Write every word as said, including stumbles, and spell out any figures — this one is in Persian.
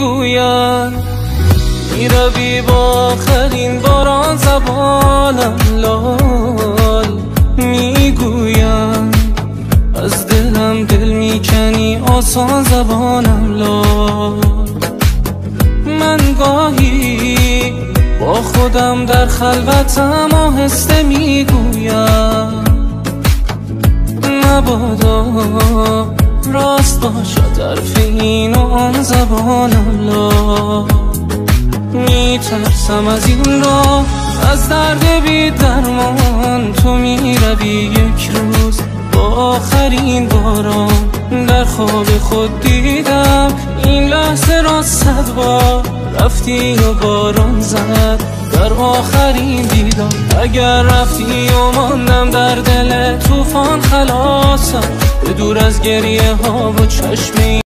میگویم میروی با آخرین باران زبانم لال میگویم از دلم دل میکنی آسان زبانم لال من گاهی با خودم در خلوتم آهسته میگویم مبادا راست باشد حرف این و آن زبانم لا میترسم از این راه از درد بی درمان تو میروی یک روز با آخرین باران در خواب خود دیدم این لحظه را صد بار رفتی و باران زد در آخرین دیدم اگر رفتی و ماندم در دل طوفان خلاصم به دور از گریه ها و چشم